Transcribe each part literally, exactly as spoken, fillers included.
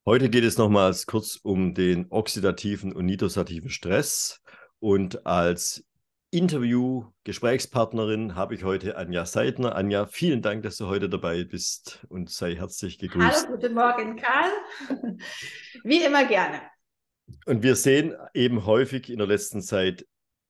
Heute geht es nochmals kurz um den oxidativen und nitrosativen Stress. Und als Interview-Gesprächspartnerin habe ich heute Anja Seidner. Anja, vielen Dank, dass du heute dabei bist und sei herzlich Hallo, gegrüßt. guten Morgen, Karl. Wie immer gerne. Und wir sehen eben häufig in der letzten Zeit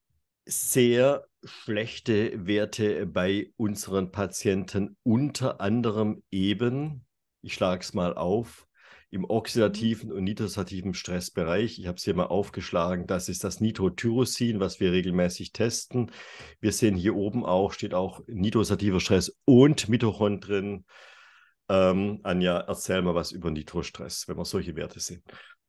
sehr schlechte Werte bei unseren Patienten, unter anderem eben, ich schlage es mal auf, im oxidativen und nitrosativen Stressbereich. Ich habe es hier mal aufgeschlagen, das ist das Nitrotyrosin, was wir regelmäßig testen. Wir sehen hier oben auch, steht auch nitrosativer Stress und Mitochondrien. Ähm, Anja, erzähl mal was über Nitrostress, wenn wir solche Werte sehen.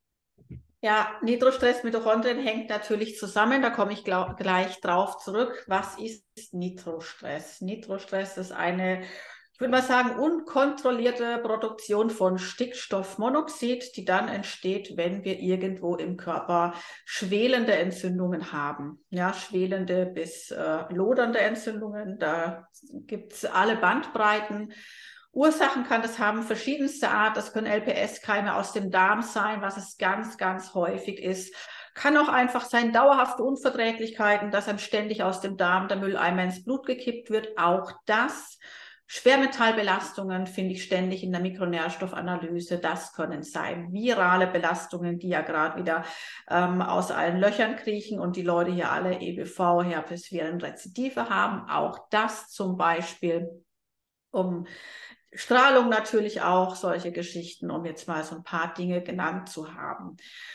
Ja, Nitrostress, Mitochondrien hängt natürlich zusammen. Da komme ich glaub, gleich drauf zurück. Was ist Nitrostress? Nitrostress ist eine, ich würde mal sagen, unkontrollierte Produktion von Stickstoffmonoxid, die dann entsteht, wenn wir irgendwo im Körper schwelende Entzündungen haben. Ja, schwelende bis äh, lodernde Entzündungen. Da gibt es alle Bandbreiten. Ursachen kann das haben, verschiedenste Art. Das können L P S-Keime aus dem Darm sein, was es ganz, ganz häufig ist. Kann auch einfach sein, dauerhafte Unverträglichkeiten, dass einem ständig aus dem Darm der Mülleimer ins Blut gekippt wird. Auch das. Schwermetallbelastungen finde ich ständig in der Mikronährstoffanalyse. Das können sein. Virale Belastungen, die ja gerade wieder ähm, aus allen Löchern kriechen und die Leute hier alle E B V, Herpesviren, Rezidive haben. Auch das zum Beispiel, um Strahlung natürlich auch, solche Geschichten, um jetzt mal so ein paar Dinge genannt zu haben.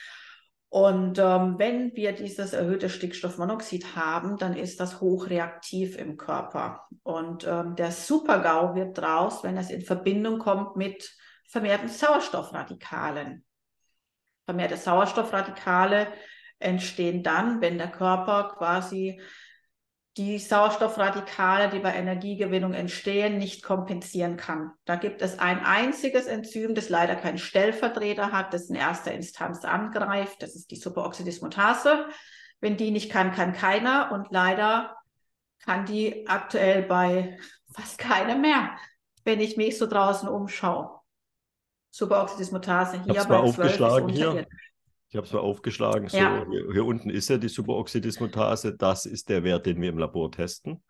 Und ähm, wenn wir dieses erhöhte Stickstoffmonoxid haben, dann ist das hochreaktiv im Körper. Und ähm, der Super-GAU wird draus, wenn es in Verbindung kommt mit vermehrten Sauerstoffradikalen. Vermehrte Sauerstoffradikale entstehen dann, wenn der Körper quasi die Sauerstoffradikale, die bei Energiegewinnung entstehen, nicht kompensieren kann. Da gibt es ein einziges Enzym, das leider keinen Stellvertreter hat, das in erster Instanz angreift. Das ist die Superoxidismutase. Wenn die nicht kann, kann keiner. Und leider kann die aktuell bei fast keinem mehr, wenn ich mich so draußen umschaue. Superoxidismutase Ich habe hier es mal bei zwölf ist aufgeschlagen hier. unterirdisch. Ich habe es mal aufgeschlagen. So, Ja, hier, hier unten ist ja die Superoxidismutase. Das ist der Wert, den wir im Labor testen.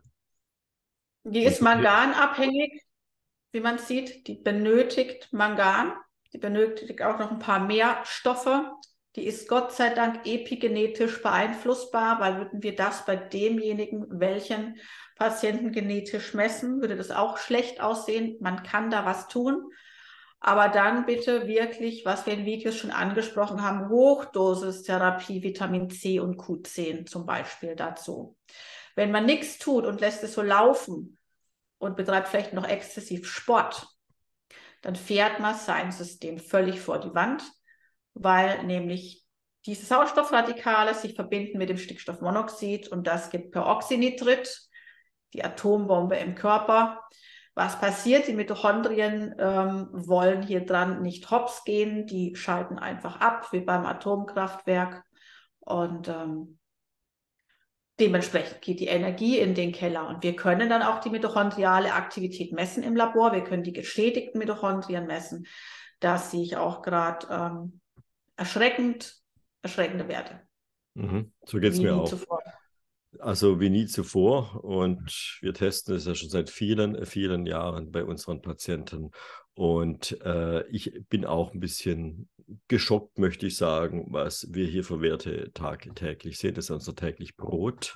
die Und ist manganabhängig. Wie man sieht, die benötigt Mangan, die benötigt auch noch ein paar mehr Stoffe. Die ist Gott sei Dank epigenetisch beeinflussbar, weil würden wir das bei demjenigen, welchen Patienten genetisch messen, würde das auch schlecht aussehen. Man kann da was tun. Aber dann bitte wirklich, was wir in Videos schon angesprochen haben, Hochdosistherapie, Vitamin C und Q zehn zum Beispiel dazu. Wenn man nichts tut und lässt es so laufen, und betreibt vielleicht noch exzessiv Sport, dann fährt man sein System völlig vor die Wand, weil nämlich diese Sauerstoffradikale sich verbinden mit dem Stickstoffmonoxid und das gibt Peroxynitrit, die Atombombe im Körper. Was passiert? Die Mitochondrien ähm, wollen hier dran nicht hops gehen, die schalten einfach ab, wie beim Atomkraftwerk. Und ähm, dementsprechend geht die Energie in den Keller und wir können dann auch die mitochondriale Aktivität messen im Labor. Wir können die geschädigten Mitochondrien messen. Da sehe ich auch gerade ähm, erschreckend, erschreckende Werte, mhm, so geht es wie mir nie auch. zuvor. Also wie nie zuvor. Und wir testen es ja schon seit vielen, vielen Jahren bei unseren Patienten. Und äh, ich bin auch ein bisschen geschockt, möchte ich sagen, was wir hier für Werte tagtäglich sehen. Das ist unser täglich Brot.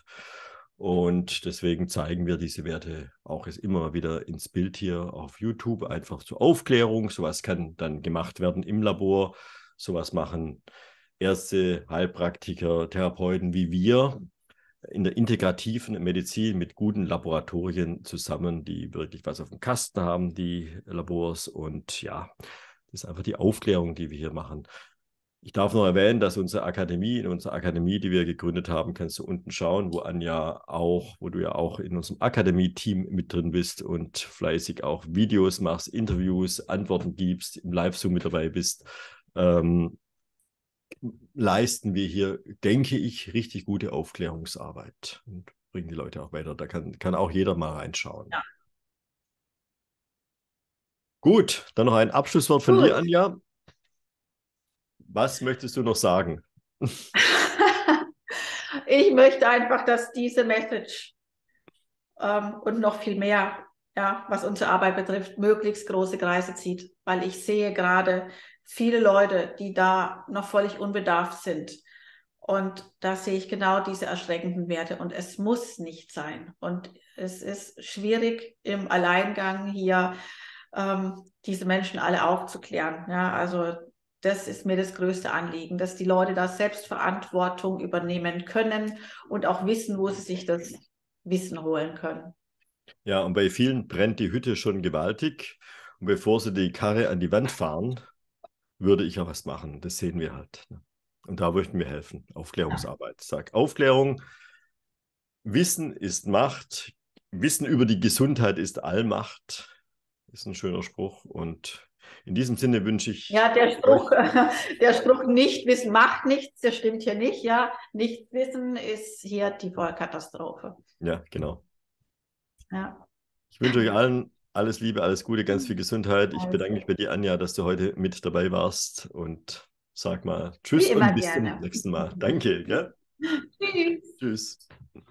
Und deswegen zeigen wir diese Werte auch jetzt immer wieder ins Bild hier auf YouTube, einfach zur Aufklärung. Sowas kann dann gemacht werden im Labor. Sowas machen Ärzte, Heilpraktiker, Therapeuten wie wir in der integrativen Medizin mit guten Laboratorien zusammen, die wirklich was auf dem Kasten haben, die Labors. Und ja, das ist einfach die Aufklärung, die wir hier machen. Ich darf noch erwähnen, dass unsere Akademie, in unserer Akademie, die wir gegründet haben, kannst du unten schauen, wo Anja auch, wo du ja auch in unserem Akademie-Team mit drin bist und fleißig auch Videos machst, Interviews, Antworten gibst, im Live-Zoom mit dabei bist. Ähm, leisten wir hier, denke ich, richtig gute Aufklärungsarbeit und bringen die Leute auch weiter. Da kann, kann auch jeder mal reinschauen. Ja. Gut, dann noch ein Abschlusswort von dir, Gut. Anja. Was möchtest du noch sagen? Ich möchte einfach, dass diese Message ähm, und noch viel mehr, ja, was unsere Arbeit betrifft, möglichst große Kreise zieht, weil ich sehe gerade viele Leute, die da noch völlig unbedarft sind. Und da sehe ich genau diese erschreckenden Werte. Und es muss nicht sein. Und es ist schwierig im Alleingang hier ähm, diese Menschen alle aufzuklären. Ja, also das ist mir das größte Anliegen, dass die Leute da Selbstverantwortung übernehmen können und auch wissen, wo sie sich das Wissen holen können. Ja, und bei vielen brennt die Hütte schon gewaltig. Und bevor sie die Karre an die Wand fahren, würde ich ja was machen. Das sehen wir halt. Ne? Und da möchten wir helfen. Aufklärungsarbeit. Ich sage Aufklärung. Wissen ist Macht. Wissen über die Gesundheit ist Allmacht. Ist ein schöner Spruch. Und in diesem Sinne wünsche ich. Ja, der Spruch, der Spruch nicht wissen macht nichts, der stimmt hier nicht. Ja, nicht wissen ist hier die Vollkatastrophe. Ja, genau. Ja. Ich wünsche euch allen alles Liebe, alles Gute, ganz viel Gesundheit. Ich bedanke mich bei dir, Anja, dass du heute mit dabei warst und sag mal Wie Tschüss immer und bis zum gerne. nächsten Mal. Danke. Gell? Tschüss. Tschüss.